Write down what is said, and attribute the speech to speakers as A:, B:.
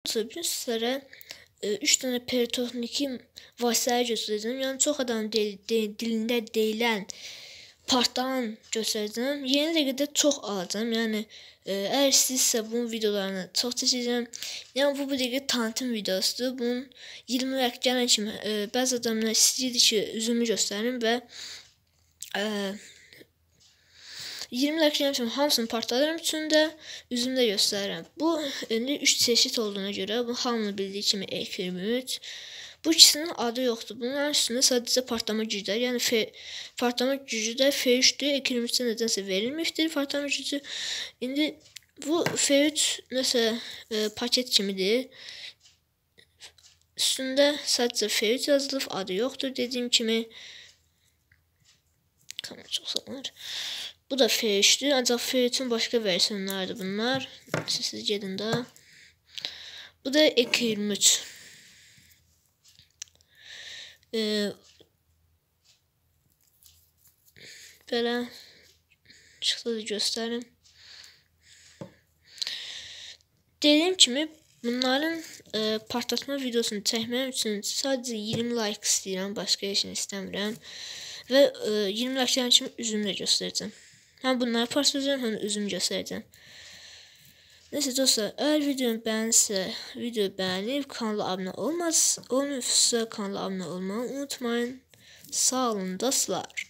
A: dostlar, bugün sizlərə 3 dənə peritoniki vasitələri göstərəcəm. Yəni çox adamın dilində deyilən partdan göstərəcəm. Yeni dəqiqədə çox alacağam. Yəni əgər istəyirsə bunun videolarını çox çəkəcəm. Yəni bu dəqiqə tanıtım videosudur. Bunun 20 vaxt gələn kimi bəzi adamlar istəyirdi ki, üzümü göstərim və 20 dakika gələn kimi hamısını partladıram, üçün də üzümdə göstərirəm. Bu indi 3 çeşid olduğuna görə bu hamının bildiyi kimi E23. Bu ikisinin adı yoxdur. Bunların üstündə sadəcə partlama gücü. Yəni partlama gücü də F3-dür. E23-də nədənsə verilmişdir partlama gücü. İndi bu F3 nəsə paket kimidir. Üstündə sadəcə F3 yazılıb, adı yoxdur dediyim kimi. Kamera çox sallanır. Bu da F3'dür. Ancaq F3'ün başqa versiyonlarıdır bunlar. Siz gedin də. Bu da E23. Belə çıxdı da göstərim. Dediyim kimi bunların partlatma videosunu çəkməm üçün sadəcə 20 like istəyirəm. Başqa heç nə istəmirəm. Və 20 like gələn kimi üzümlə göstərəcəm. Həm bunları partlayacağım, həm üzümü göstərəcəm. Neyse dostlar, eğer videomu beğenirse videoyu beğenip kanala abone olmazsa kanala abone olmayı unutmayın. Sağ olun dostlar.